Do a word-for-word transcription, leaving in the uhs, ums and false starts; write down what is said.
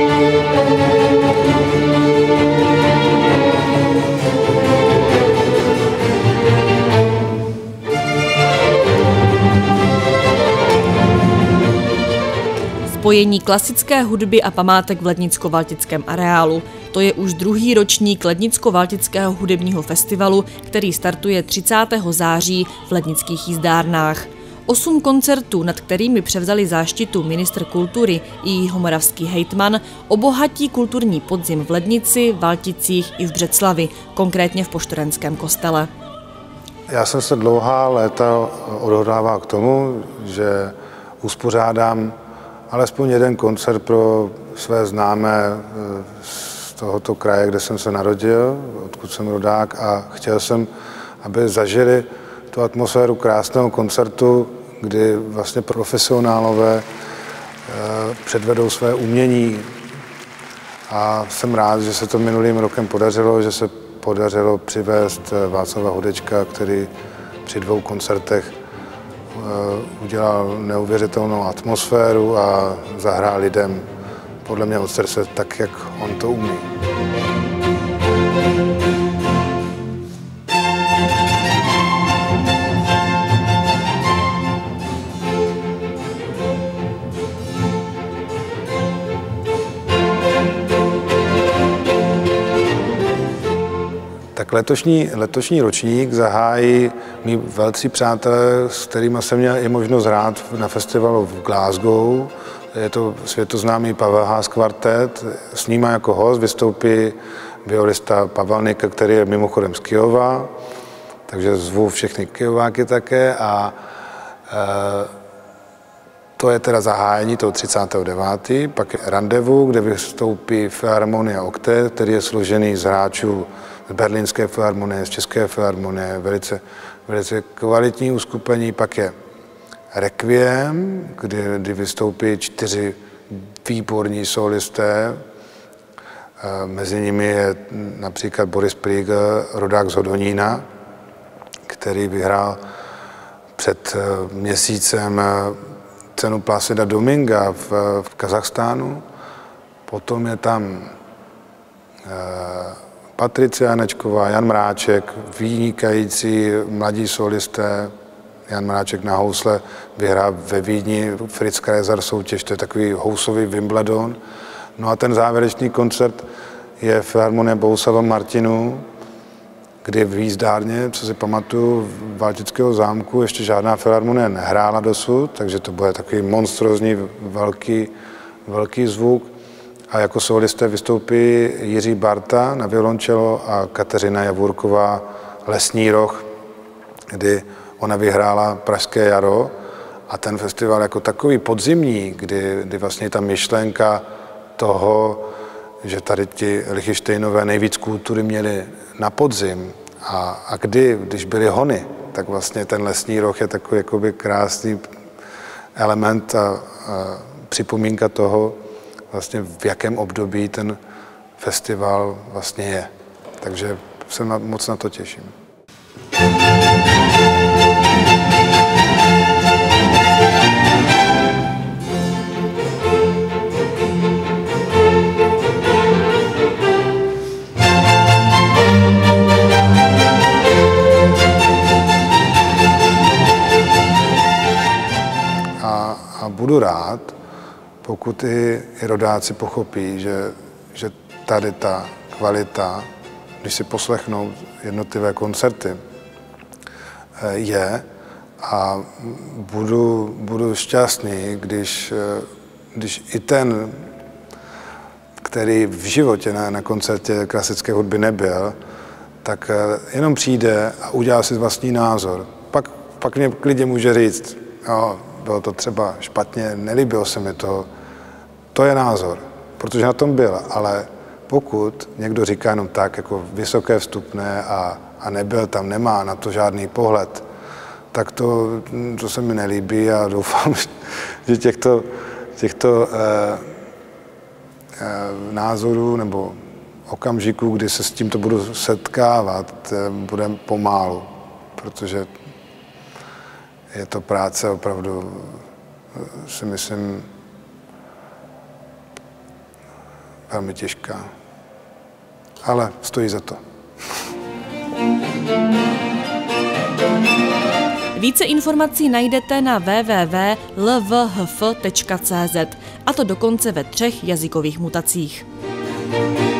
Spojení klasické hudby a památek v Lednicko-Valtickém areálu. To je už druhý ročník Lednicko-Valtického hudebního festivalu, který startuje třicátého září v lednických jízdárnách. Osm koncertů, nad kterými převzali záštitu ministr kultury i jihomoravský hejtman, obohatí kulturní podzim v Lednici, Valticích i v Břeclavi, konkrétně v Poštorenském kostele. Já jsem se dlouhá léta odhodlával k tomu, že uspořádám alespoň jeden koncert pro své známé z tohoto kraje, kde jsem se narodil, odkud jsem rodák, a chtěl jsem, aby zažili tu atmosféru krásného koncertu, kdy vlastně profesionálové předvedou své umění. A jsem rád, že se to minulým rokem podařilo, že se podařilo přivést Václava Hudečka, který při dvou koncertech udělal neuvěřitelnou atmosféru a zahrál lidem podle mě od srdce tak, jak on to umí. Tak letošní, letošní ročník zahájí mý velcí přátelé, s kterými jsem měl i možnost hrát na festivalu v Glasgow. Je to světoznámý Pavel Haas kvartet. S ním jako host vystoupí violista Pavel Nikl, který je mimochodem z Kyjova, takže zvu všechny Kyjováky také. A e, to je teda zahájení toho třicátého devátého Pak je Randevu, kde vystoupí Filharmonia Octet, který je složený z hráčů z Berlínské filharmonie, z České filharmonie, velice, velice kvalitní uskupení. Pak je Requiem, kdy, kdy vystoupí čtyři výborní solisté. Mezi nimi je například Boris Pliegl, rodák z Hodonína, který vyhrál před měsícem cenu Plácida Dominga v, v Kazachstánu. Potom je tam Patricia Janečková, Jan Mráček, vynikající mladí solisté. Jan Mráček na housle vyhrál ve Vídni Fritz Kreiser soutěž, to je takový housový Wimbledon. No a ten závěrečný koncert je Filharmonie Bohuslava Martinů, kdy v jízdárně, co si pamatuju, Valtického zámku ještě žádná filharmonie nehrála dosud, takže to bude takový monstrózní velký, velký zvuk. A jako solisté vystoupí Jiří Barta na violončelo a Kateřina Javůrková Lesní roh, kdy ona vyhrála Pražské jaro. A ten festival jako takový podzimní, kdy, kdy vlastně ta myšlenka toho, že tady ti Lichtenštejnové nejvíc kultury měli na podzim a, a kdy, když byly hony, tak vlastně ten Lesní roh je takový jakoby krásný element a, a připomínka toho, vlastně v jakém období ten festival vlastně je. Takže se na, moc na to těším. A, a budu rád, pokud i, i rodáci pochopí, že, že tady ta kvalita, když si poslechnou jednotlivé koncerty, je, a budu, budu šťastný, když, když i ten, který v životě na, na koncertě klasické hudby nebyl, tak jenom přijde a udělá si vlastní názor. Pak, pak mě klidně může říct, jo, bylo to třeba špatně, nelíbilo se mi to. To je názor, protože na tom byl, ale pokud někdo říká jenom tak, jako vysoké vstupné a, a nebyl tam, nemá na to žádný pohled, tak to, to se mi nelíbí a doufám, že těchto, těchto eh, eh, názorů nebo okamžiků, kdy se s tímto budu setkávat, eh, bude pomálu, protože je to práce opravdu, si myslím, velmi těžká. Ale stojí za to. Více informací najdete na w w w tečka l v h f tečka c z, a to dokonce ve třech jazykových mutacích.